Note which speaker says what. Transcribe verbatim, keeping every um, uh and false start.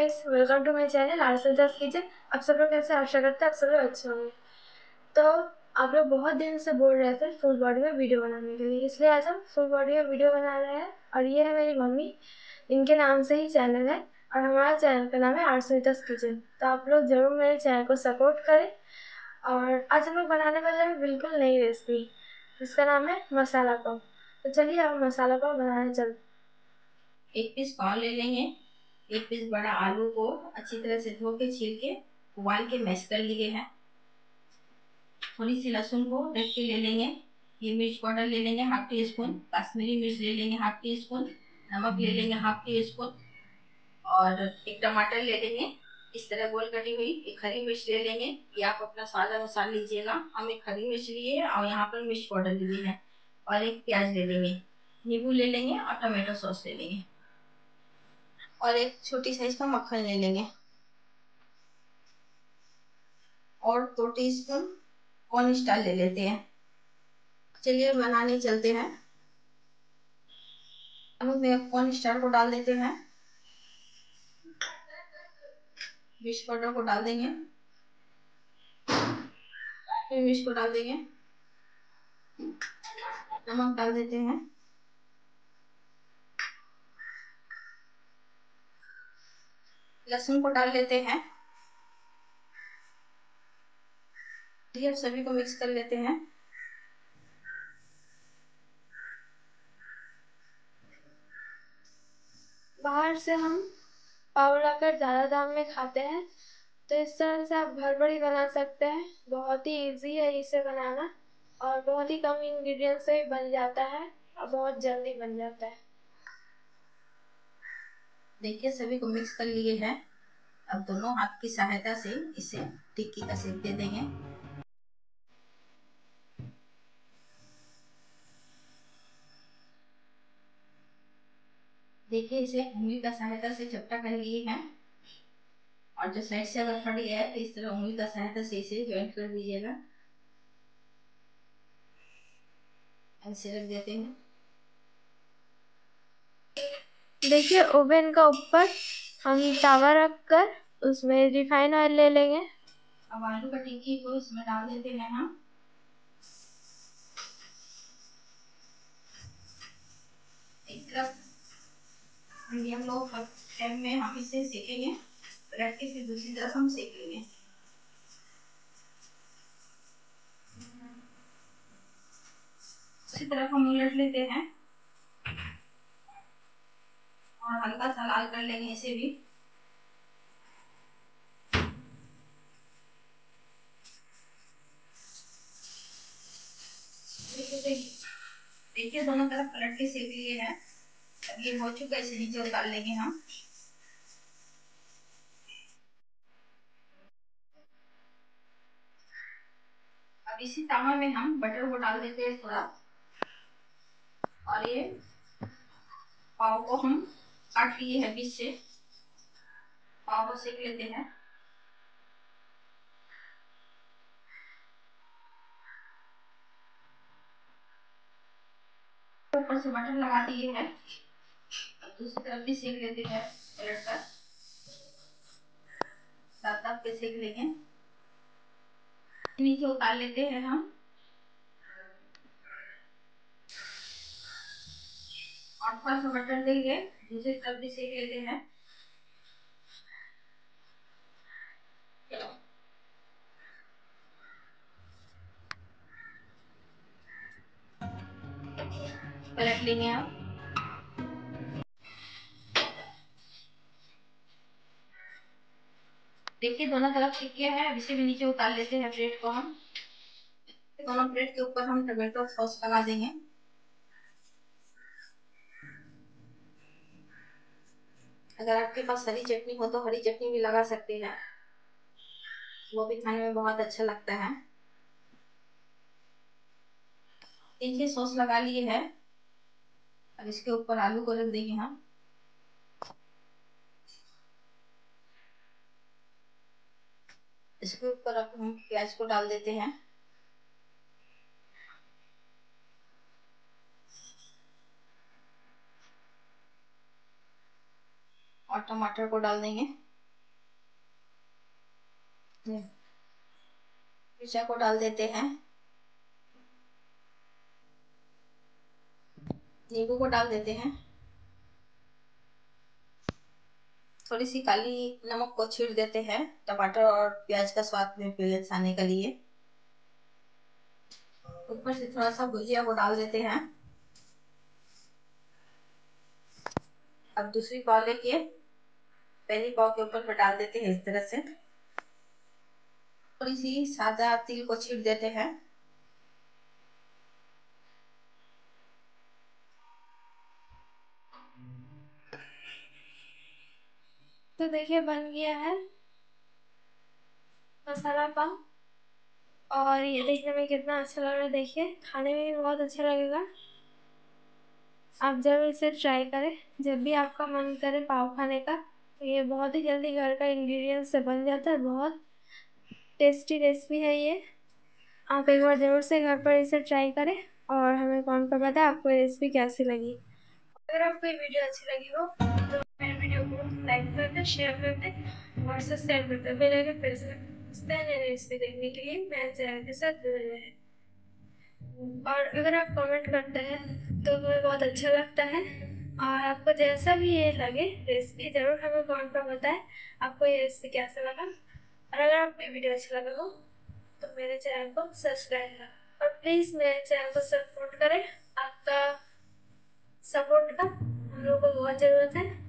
Speaker 1: Guys, welcome to my channel आरसेदास kitchen. आप सब लोग कैसे, आशा करते हैं आप सब लोग अच्छे होंगे। तो आप लोग बहुत दिन से बोल रहे थे फुल बॉडी में वीडियो बनाने के लिए, इसलिए आज हम फुल बॉडी में वीडियो बना रहे हैं। और ये है मेरी मम्मी, इनके नाम से ही चैनल है और हमारा चैनल का नाम है आरसेदास किचन। तो आप लोग जरूर मेरे चैनल को सपोर्ट करें। और आज हम लोग बनाने वाले हैं बिल्कुल नई रेसिपी, जिसका नाम है मसाला पाव। तो चलिए अब मसाला पाव बनाने चलते।
Speaker 2: एक पीस पाव ले लेंगे। एक पीस बड़ा आलू को अच्छी तरह से धो के छील के उबाल के मैश कर लिए हैं। थोड़ी सी लहसुन को रख के ले लेंगे। ये मिर्च पाउडर ले लेंगे हाफ टी स्पून, कश्मीरी मिर्च ले लेंगे हाफ टी स्पून, नमक ले लेंगे हाफ टी स्पून और एक टमाटर ले लेंगे इस तरह गोल कटी हुई। एक हरी मिर्च ले लेंगे, ये आप अपना स्वाद अनुसार लीजिएगा। हम एक हरी मिर्च लिए हैं और यहाँ पर मिर्च पाउडर लिए हैं। और एक प्याज ले लेंगे, नींबू ले लेंगे और टमाटो सॉस ले लेंगे और एक छोटी साइज का मक्खन ले लेंगे और दो टीस्पून कॉर्न स्टार्च ले लेते हैं। चलिए बनाने चलते हैं। हम कॉर्न स्टार्च को डाल देते हैं, मिर्च पाउडर को डाल देंगे, मिर्च को डाल देंगे, नमक डाल देते हैं, लहसुन को डाल लेते हैं। ये सभी को मिक्स कर लेते हैं।
Speaker 1: बाहर से हम पाव लाकर ज़्यादा दाम में खाते हैं, तो इस तरह से आप घर पर ही बना सकते हैं। बहुत ही इजी है इसे बनाना और बहुत ही कम इंग्रेडिएंट्स से भी बन जाता है और बहुत जल्दी बन जाता है।
Speaker 2: देखिए सभी को मिक्स कर लिए हैं। अब दोनों हाथ की सहायता से इसे टिक्की का शेप दे देंगे। देखिए इसे उंगली का सहायता से चपटा कर लिए हैं और जो साइड से अगर फटी है तो इस तरह उंगली का सहायता से इसे ज्वाइंट कर दीजिएगा। ऐसे रख देते हैं।
Speaker 1: देखिए ओवन का ऊपर हम तवा रखकर उसमें रिफाइन ऑयल ले लेंगे।
Speaker 2: अब आलू का टिक्की को इसमें डाल देते हैं हम। एक तरफ मीडियम लो फ्लेम में हम इसे सेकेंगे, रख के फिर दूसरी तरफ हम सेक लेंगे। दूसरी तरफ हम उलट लेते हैं और हल्का सा लाल कर लेंगे इसे भी। देखिए दोनों तरफ पलट के सेक लिए हैं। अब ये हो चुका है, इसे नीचे उतार लेंगे हम। अब इसी तवा में हम बटर को डाल देते हैं थोड़ा और ये पाव को हम काट लिए हैं बीच से, पाव को सेक लेते हैं। ऊपर से बटर लगा दिए हैं, दूसरी तरफ भी सेक लेते हैं पलट कर। दाब दाब के सेक लेंगे। नीचे उतार लेते हैं हम और थोड़ा सा बटर देंगे, दूसरी तरफ भी सेक लेते हैं। पलट लेंगे हम। देखिए दोनों तरफ सेक गया है। अब इसे भी नीचे उतार लेते हैं ब्रेड को हम। दोनों ब्रेड के ऊपर हम टमाटो सॉस लगा देंगे। अगर आपके पास हरी चटनी हो तो हरी चटनी भी लगा सकते हैं, वो भी खाने में बहुत अच्छा लगता है। देखिए सॉस लगा लिए है। अब इसके ऊपर आलू को रख देंगे हम। इसके ऊपर अब हम प्याज को डाल देते हैं और टमाटर को डाल देंगे। मिर्चा को डाल देते हैं, नींबू को डाल देते हैं, थोड़ी सी काली नमक को छीट देते हैं टमाटर और प्याज का स्वाद में बैलेंस आने के लिए। ऊपर से थोड़ा सा भुजिया को डाल देते हैं। अब दूसरी पाव लेके पहली पाव के ऊपर पर डाल देते हैं इस तरह से। थोड़ी सी सादा तिल को छीट देते हैं।
Speaker 1: तो देखिए बन गया है मसाला पाव, और ये देखने में कितना अच्छा लग रहा है। देखिए खाने में भी बहुत अच्छा लगेगा। आप जरूर इसे ट्राई करें जब भी आपका मन करे पाव खाने का। तो ये बहुत ही जल्दी घर का इंग्रेडिएंट से बन जाता है, बहुत टेस्टी रेसिपी है ये। आप एक बार ज़रूर से घर पर इसे ट्राई करें और हमें कमेंट पर बताएं आपको ये रेसिपी कैसी लगी। अगर आपको ये वीडियो अच्छी लगी हो तो मेरे वीडियो को लाइक कर दें, शेयर कर दें और सब्सक्राइब कर दें। बेल आइकन प्रेस कर दें। नई रेसिपी देखने के लिए मेरे चैनल के साथ जुड़े रहें। और अगर आप कमेंट करते हैं तो हमें बहुत अच्छा लगता है। और आपको जैसा भी ये लगे रेसिपी ज़रूर हमें कमेंट पर बताएं आपको ये रेसिपी कैसा लगा। और अगर आपको ये वीडियो अच्छा लगा हो तो मेरे चैनल को सब्सक्राइब करें और प्लीज़ मेरे चैनल को सपोर्ट करें। आपका सपोर्ट का हम लोग को बहुत ज़रूरत है।